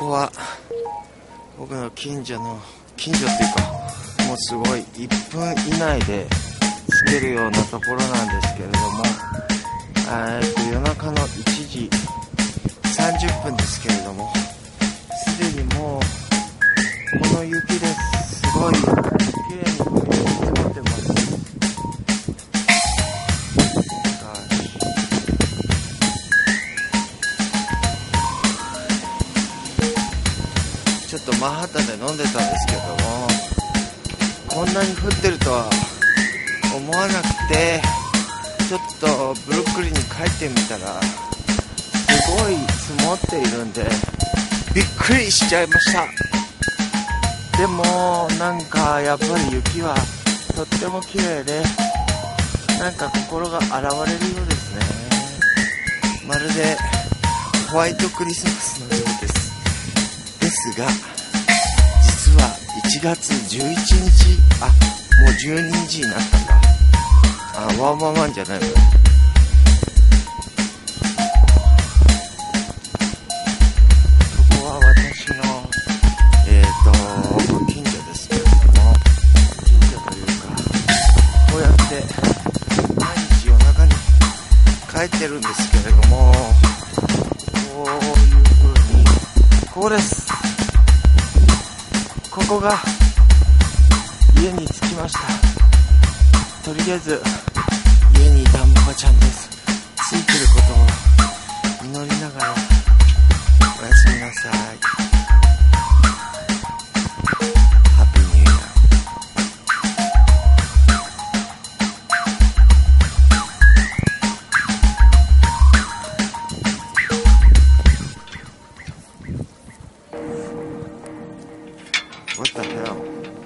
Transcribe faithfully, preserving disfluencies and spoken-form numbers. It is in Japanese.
こは僕の近所の近所っていうかもうすごいいっぷん以内で着けるようなところなんですけれども、えー、と夜中のいちじさんじゅっぷんですけれども、すでにもうこの雪ですごい綺麗に降り積もってます。ちょっとマンハッタンで飲んでたんですけども、こんなに降ってるとは思わなくて、ちょっとブルックリンに帰ってみたらすごい積もっているんでびっくりしちゃいました。でもなんかやっぱり雪はとっても綺麗で、なんか心が洗われるようですね。まるでホワイトクリスマスのようです。ですが実はいちがつじゅういちにち、あ、もうじゅうににちになったんだ。あ、ワンワンワンじゃないの。ここは私のえーと近所ですけれども、近所というかこうやって毎日夜中に帰ってるんですけれども、こういう風にここです。ここが家に着きました。とりあえず家にいたんぼかちゃんです。ついてることを祈りながらおやすみなさい。ハッピーニューイヤー。What the hell?